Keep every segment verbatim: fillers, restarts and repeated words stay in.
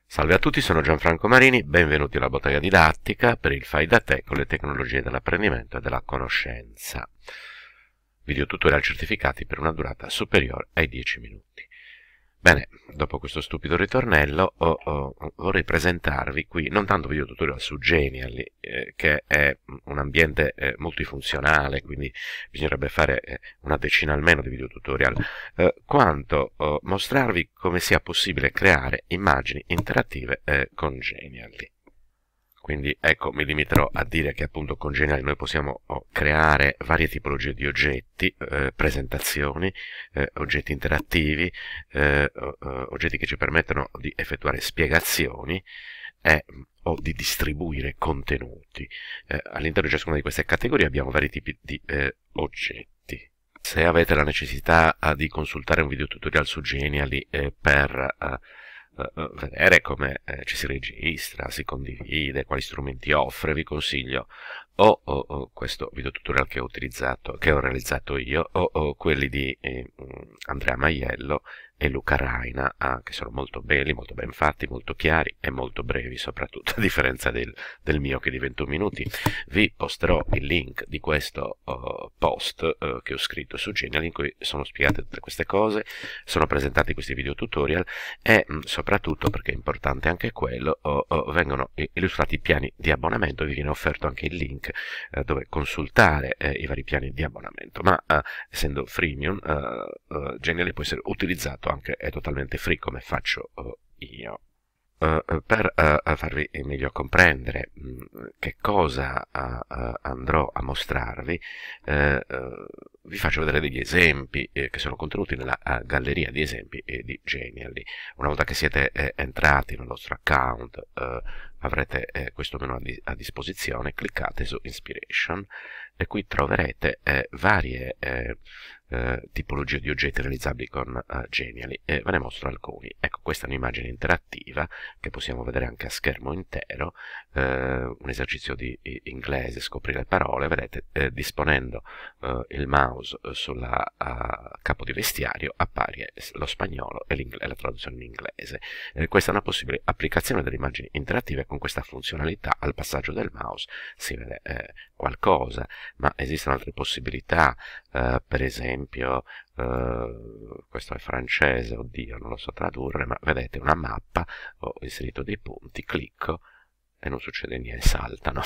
Salve a tutti, sono Gianfranco Marini, benvenuti alla Bottega Didattica per il Fai da te con le tecnologie dell'apprendimento e della conoscenza. Video tutorial certificati per una durata superiore ai dieci minuti. Bene, dopo questo stupido ritornello oh, oh, vorrei presentarvi qui non tanto video tutorial su Genially, eh, che è un ambiente eh, multifunzionale, quindi bisognerebbe fare eh, una decina almeno di video tutorial, eh, quanto oh, mostrarvi come sia possibile creare immagini interattive eh, con Genially. Quindi ecco, mi limiterò a dire che appunto con Genially noi possiamo oh, creare varie tipologie di oggetti, eh, presentazioni, eh, oggetti interattivi, eh, oggetti che ci permettono di effettuare spiegazioni eh, o di distribuire contenuti. Eh, all'interno di ciascuna di queste categorie abbiamo vari tipi di eh, oggetti. Se avete la necessità uh, di consultare un video tutorial su Genially eh, per uh, Uh, vedere come eh, ci si registra, si condivide, quali strumenti offre, vi consiglio o, o, o questo video tutorial che ho utilizzato, che ho realizzato io, o, o quelli di eh, Andrea Maiello e Luca Raina, ah, che sono molto belli, molto ben fatti, molto chiari e molto brevi, soprattutto a differenza del, del mio che è di ventuno minuti. Vi posterò il link di questo uh, post uh, che ho scritto su Genially, in cui sono spiegate tutte queste cose, sono presentati questi video tutorial e mh, soprattutto, perché è importante anche quello, oh, oh, vengono illustrati i piani di abbonamento e vi viene offerto anche il link eh, dove consultare eh, i vari piani di abbonamento, ma eh, essendo freemium eh, eh, Genially può essere utilizzato anche è totalmente free come faccio uh, io. Uh, per uh, farvi meglio comprendere mh, che cosa uh, uh, andrò a mostrarvi, uh, uh, vi faccio vedere degli esempi eh, che sono contenuti nella uh, galleria di esempi eh, di Genially. Una volta che siete eh, entrati nel vostro account uh, avrete eh, questo menu a, di a disposizione, cliccate su Inspiration e qui troverete eh, varie eh, eh, tipologie di oggetti realizzabili con uh, Genially e ve ne mostro alcuni. Ecco, questa è un'immagine interattiva che possiamo vedere anche a schermo intero, eh, un esercizio di inglese, scoprire le parole, vedete, eh, disponendo eh, il mouse sul capo di vestiario appare lo spagnolo e la traduzione in inglese. Eh, questa è una possibile applicazione delle immagini interattive. Con questa funzionalità al passaggio del mouse si vede eh, qualcosa, ma esistono altre possibilità, eh, per esempio Uh, questo è francese, oddio, non lo so tradurre, ma vedete una mappa, ho inserito dei punti, clicco e non succede niente, saltano.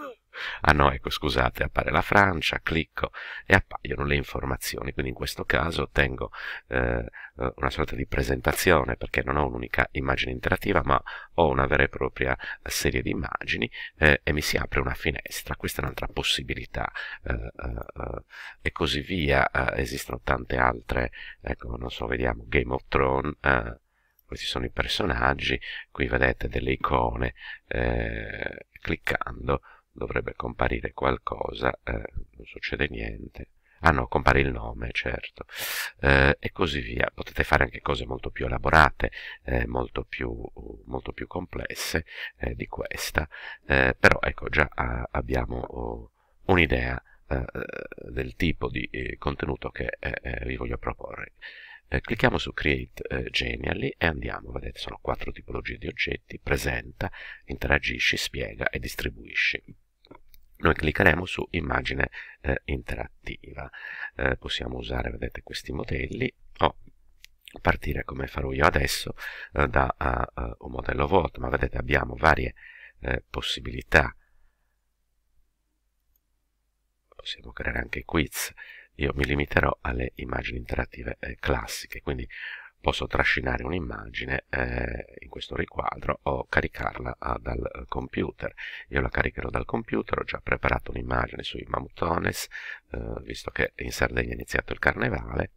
Ah no, ecco, scusate, appare la Francia, clicco e appaiono le informazioni, quindi in questo caso ottengo eh, una sorta di presentazione perché non ho un'unica immagine interattiva ma ho una vera e propria serie di immagini eh, e mi si apre una finestra. Questa è un'altra possibilità eh, eh, e così via. Eh, esistono tante altre, ecco, non so, vediamo Game of Thrones, eh, questi sono i personaggi, qui vedete delle icone, eh, cliccando dovrebbe comparire qualcosa, eh, non succede niente, ah no, compare il nome, certo, eh, e così via. Potete fare anche cose molto più elaborate, eh, molto, più, molto più complesse eh, di questa, eh, però ecco, già ah, abbiamo oh, un'idea eh, del tipo di eh, contenuto che eh, vi voglio proporre. Eh, clicchiamo su Create eh, Genially e andiamo, vedete, sono quattro tipologie di oggetti: presenta, interagisci, spiega e distribuisci. Noi cliccheremo su immagine eh, interattiva. Eh, possiamo usare, vedete, questi modelli o partire come farò io adesso eh, da uh, uh, un modello vuoto, ma vedete abbiamo varie eh, possibilità. Possiamo creare anche quiz. Io mi limiterò alle immagini interattive eh, classiche, quindi posso trascinare un'immagine eh, in questo riquadro o caricarla ah, dal eh, computer. Io la caricherò dal computer, ho già preparato un'immagine sui Mamutones, eh, visto che in Sardegna è iniziato il carnevale.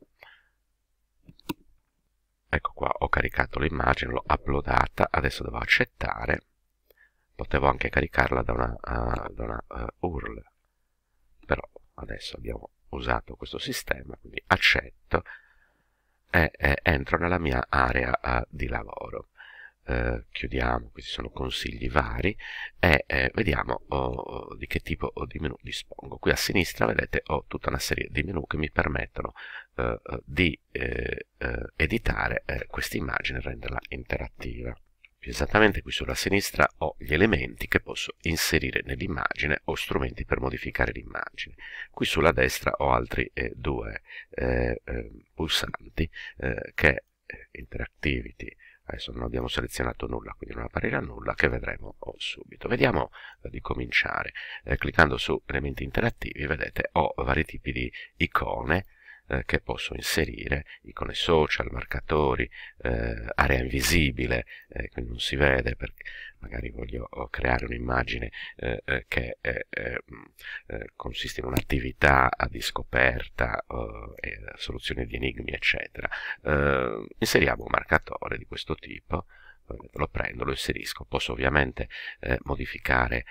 Ecco qua, ho caricato l'immagine, l'ho uploadata, adesso devo accettare. Potevo anche caricarla da una, uh, da una uh, U R L, però adesso abbiamo usato questo sistema, quindi accetto e, e entro nella mia area uh, di lavoro. Uh, chiudiamo, questi sono consigli vari e eh, vediamo oh, di che tipo di menu dispongo. Qui a sinistra vedete ho tutta una serie di menu che mi permettono uh, di eh, uh, editare eh, questa immagine e renderla interattiva. Più esattamente qui sulla sinistra ho gli elementi che posso inserire nell'immagine o strumenti per modificare l'immagine. Qui sulla destra ho altri eh, due eh, eh, pulsanti eh, che eh, Interactivity, adesso non abbiamo selezionato nulla, quindi non apparirà nulla, che vedremo oh, subito. Vediamo eh, di cominciare. Eh, cliccando su elementi interattivi, vedete, ho vari tipi di icone eh, che posso inserire, icone social, marcatori, eh, area invisibile, eh, quindi non si vede perché magari voglio creare un'immagine eh, eh, che eh, eh, consiste in un'attività di scoperta, eh, soluzione di enigmi, eccetera. Eh, inseriamo un marcatore di questo tipo. Lo prendo, lo inserisco, posso ovviamente eh, modificare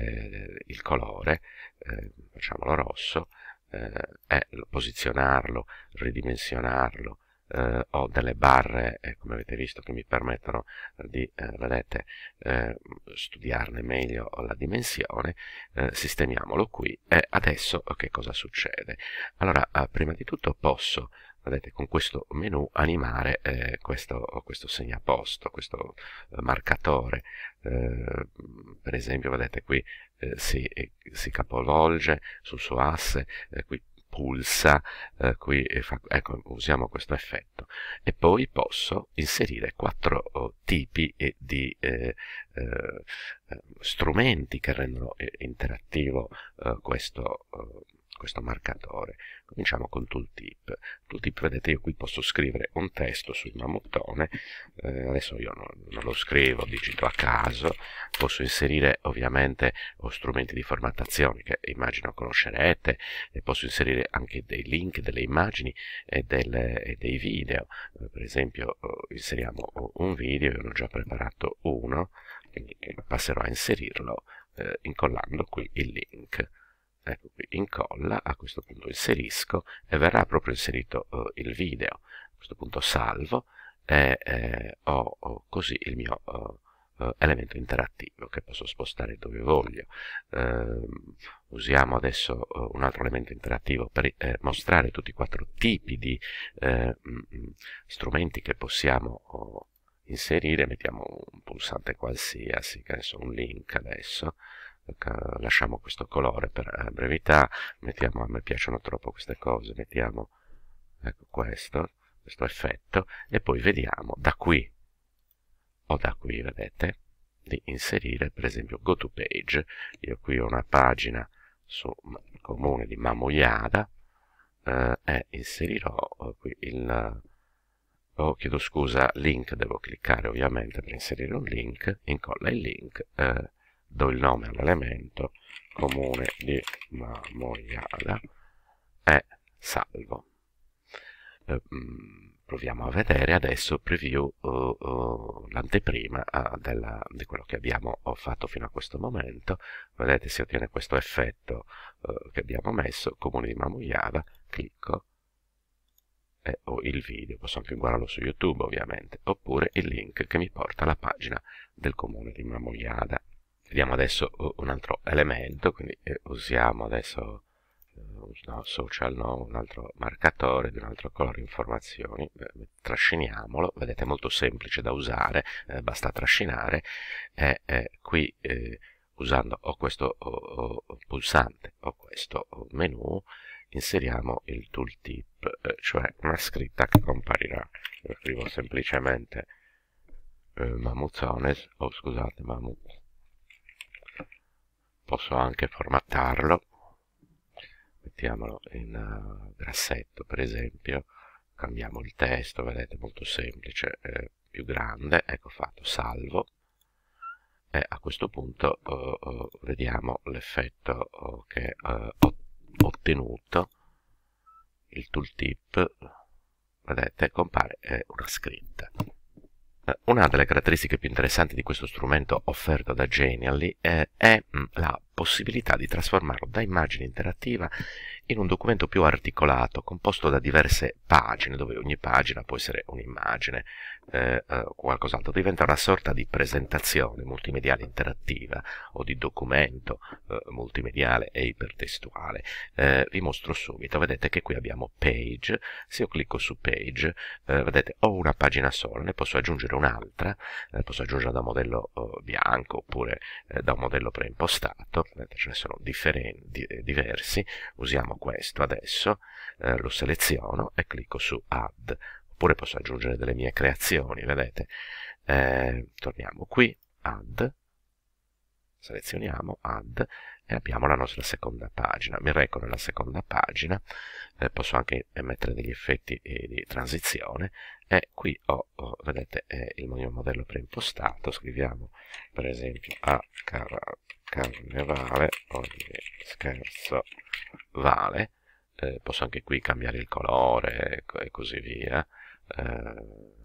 eh, il colore, eh, facciamolo rosso, eh, e posizionarlo, ridimensionarlo. Eh, ho delle barre, eh, come avete visto, che mi permettono di, eh, vedete, eh, studiarne meglio la dimensione. Eh, sistemiamolo qui e adesso che cosa succede? Allora, eh, prima di tutto posso, vedete, con questo menu animare eh, questo, questo segnaposto, questo eh, marcatore. Eh, per esempio, vedete, qui eh, si, eh, si capovolge sul suo asse, eh, qui pulsa, eh, qui fa, ecco, usiamo questo effetto. E poi posso inserire quattro oh, tipi eh, di eh, eh, strumenti che rendono eh, interattivo eh, questo eh, questo marcatore. Cominciamo con Tooltip. Tooltip, vedete, io qui posso scrivere un testo sul mammutone, eh, adesso io non, non lo scrivo, digito a caso. Posso inserire ovviamente o strumenti di formattazione che immagino conoscerete, e posso inserire anche dei link, delle immagini e, delle, e dei video. Eh, per esempio eh, inseriamo un video, io ne ho già preparato uno, quindi passerò a inserirlo eh, incollando qui il link. Ecco qui, incolla, a questo punto inserisco e verrà proprio inserito uh, il video. A questo punto salvo e eh, ho, ho così il mio uh, uh, elemento interattivo che posso spostare dove voglio. Uh, usiamo adesso uh, un altro elemento interattivo per eh, mostrare tutti i quattro tipi di eh, mh, strumenti che possiamo uh, inserire. Mettiamo un pulsante qualsiasi, che adesso un link adesso. Lasciamo questo colore per brevità, mettiamo, a me piacciono troppo queste cose, mettiamo ecco questo, questo effetto, e poi vediamo da qui o da qui, vedete, di inserire per esempio go to page. Io qui ho una pagina sul comune di Mamouliada eh, e inserirò eh, qui il oh, chiedo scusa, link, devo cliccare ovviamente per inserire un link, incolla il link, eh, do il nome all'elemento, comune di Mamouliada, e salvo. Eh, proviamo a vedere adesso preview uh, uh, l'anteprima uh, di quello che abbiamo fatto fino a questo momento. Vedete, si ottiene questo effetto uh, che abbiamo messo, comune di Mamouliada, clicco e ho il video, posso anche guardarlo su YouTube ovviamente, oppure il link che mi porta alla pagina del comune di Mamouliada. Vediamo adesso un altro elemento, quindi eh, usiamo adesso uh, no, social, no, un altro marcatore di un altro colore informazioni, eh, trasciniamolo, vedete, è molto semplice da usare, eh, basta trascinare e eh, qui eh, usando o questo o, o, pulsante o questo o menu inseriamo il tooltip, eh, cioè una scritta che comparirà. Io scrivo semplicemente eh, Mammuzones, o oh, scusate, Mammut. Posso anche formattarlo, mettiamolo in uh, grassetto per esempio, cambiamo il testo, vedete, molto semplice, eh, più grande, ecco fatto, salvo, e a questo punto uh, uh, vediamo l'effetto uh, che uh, ho ottenuto. Il tooltip, vedete, compare eh, una scritta. Una delle caratteristiche più interessanti di questo strumento offerto da Genially eh, è mh, la possibilità di trasformarlo da immagine interattiva in un documento più articolato, composto da diverse pagine, dove ogni pagina può essere un'immagine eh, eh, o qualcos'altro, diventa una sorta di presentazione multimediale interattiva o di documento eh, multimediale e ipertestuale. Eh, vi mostro subito, vedete che qui abbiamo page. Se io clicco su page, eh, vedete, ho una pagina sola, ne posso aggiungere un'altra, eh, posso aggiungere da un modello eh, bianco oppure eh, da un modello preimpostato, vedete, ce ne sono differenti, eh, diversi. Usiamo questo adesso, eh, lo seleziono e clicco su add, oppure posso aggiungere delle mie creazioni, vedete. Eh, torniamo qui, add, selezioniamo add e abbiamo la nostra seconda pagina. Mi reco nella seconda pagina, eh, posso anche mettere degli effetti eh, di transizione e qui ho, ho vedete, eh, il mio modello preimpostato. Scriviamo per esempio a car carnevale, ogni scherzo vale. Eh, posso anche qui cambiare il colore e così via. Eh,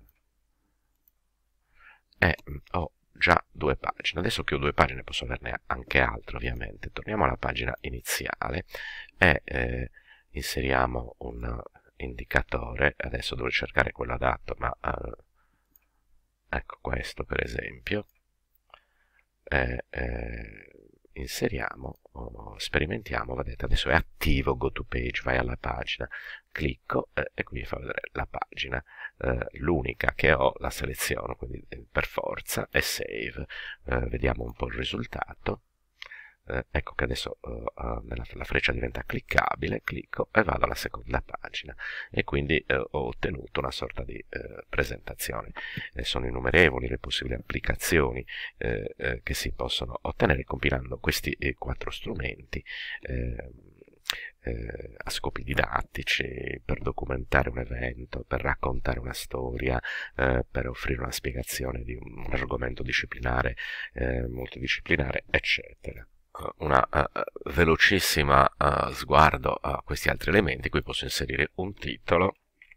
e ho già due pagine. Adesso che ho due pagine posso averne anche altre, ovviamente. Torniamo alla pagina iniziale e eh, inseriamo un indicatore. Adesso devo cercare quello adatto, ma eh, ecco questo per esempio. E, eh, inseriamo, oh, sperimentiamo, vedete, adesso è attivo go to page, vai alla pagina, clicco eh, e qui mi fa vedere la pagina, eh, l'unica che ho, la seleziono, quindi eh, per forza, e save. Eh, vediamo un po' il risultato. Eh, ecco che adesso uh, uh, nella, la freccia diventa cliccabile, clicco e vado alla seconda pagina e quindi uh, ho ottenuto una sorta di uh, presentazione. Eh, sono innumerevoli le possibili applicazioni eh, eh, che si possono ottenere compilando questi eh, quattro strumenti eh, eh, a scopi didattici, per documentare un evento, per raccontare una storia, eh, per offrire una spiegazione di un, un argomento disciplinare, eh, multidisciplinare, eccetera. Una uh, velocissima uh, sguardo a questi altri elementi. Qui posso inserire un titolo,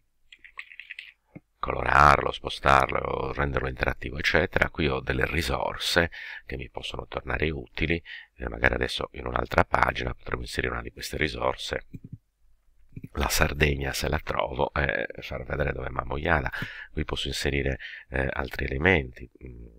colorarlo, spostarlo, renderlo interattivo, eccetera. Qui ho delle risorse che mi possono tornare utili, eh, magari adesso in un'altra pagina potremo inserire una di queste risorse, la Sardegna se la trovo, e eh, far vedere dove è Mamoiana. Qui posso inserire eh, altri elementi,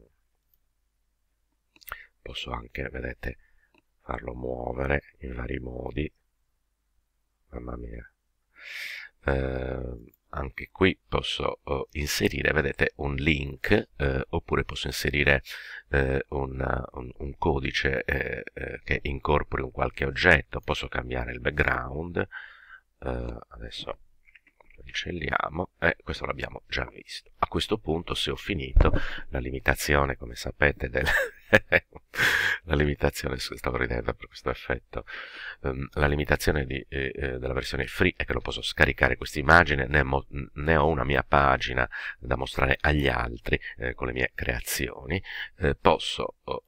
posso anche, vedete, farlo muovere in vari modi. Mamma mia. Eh, anche qui posso oh, inserire, vedete, un link, eh, oppure posso inserire eh, un, un, un codice eh, eh, che incorpori un qualche oggetto. Posso cambiare il background. Eh, adesso lo cancelliamo e questo l'abbiamo già visto. A questo punto, se ho finito, la limitazione, come sapete, del la limitazione, stavo ridendo per questo effetto, um, la limitazione di, eh, della versione free è che non posso scaricare questa immagine, ne, ne ho una mia pagina da mostrare agli altri eh, con le mie creazioni. Eh, posso, oh,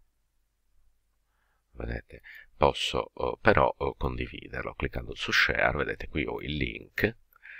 vedete, posso oh, però oh, condividerlo cliccando su share. Vedete, qui ho il link.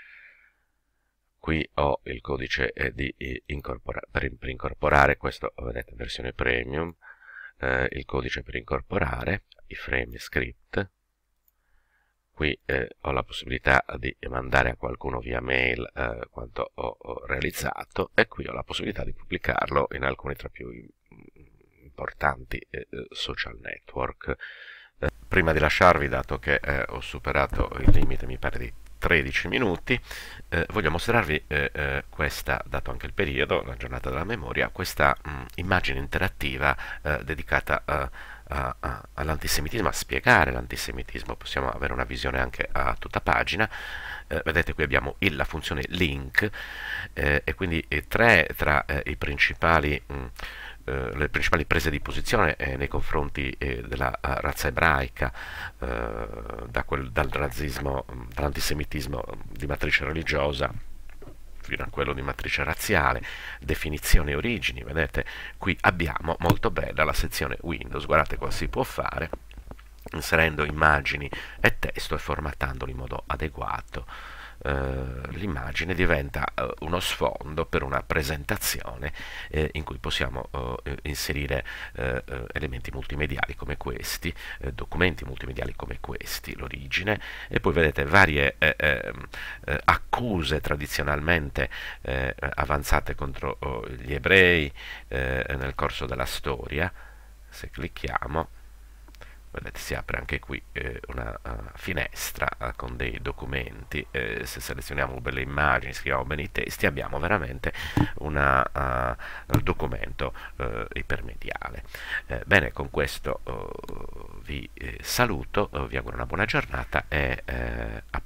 Qui ho il codice eh, di, eh, incorpora per, per incorporare questo, vedete, versione premium, eh, il codice per incorporare i frame script. Qui eh, ho la possibilità di mandare a qualcuno via mail eh, quanto ho, ho realizzato, e qui ho la possibilità di pubblicarlo in alcuni tra più importanti eh, social network. Eh, prima di lasciarvi, dato che eh, ho superato il limite, mi pare, di tredici minuti, eh, voglio mostrarvi eh, eh, questa, dato anche il periodo, la giornata della memoria, questa mh, immagine interattiva eh, dedicata eh, all'antisemitismo, a spiegare l'antisemitismo. Possiamo avere una visione anche a tutta pagina. Eh, vedete, qui abbiamo il, la funzione link eh, e quindi eh, tre tra eh, i principali mh, Uh, le principali prese di posizione eh, nei confronti eh, della uh, razza ebraica, uh, da quel, dal razzismo, dall'antisemitismo di matrice religiosa fino a quello di matrice razziale, definizioni e origini. Vedete, qui abbiamo, molto bella, la sezione Windows. Guardate cosa si può fare inserendo immagini e testo e formattandoli in modo adeguato. eh, l'immagine diventa eh, uno sfondo per una presentazione eh, in cui possiamo eh, inserire eh, eh, elementi multimediali come questi, eh, documenti multimediali come questi, l'origine, e poi vedete varie eh, eh, eh, accuse tradizionalmente eh, avanzate contro oh, gli ebrei eh, nel corso della storia. Se clicchiamo, vedete, si apre anche qui eh, una uh, finestra uh, con dei documenti. Eh, se selezioniamo belle immagini, scriviamo bene i testi, abbiamo veramente un uh, documento uh, ipermediale. Eh, bene, con questo uh, vi eh, saluto, uh, vi auguro una buona giornata e eh, a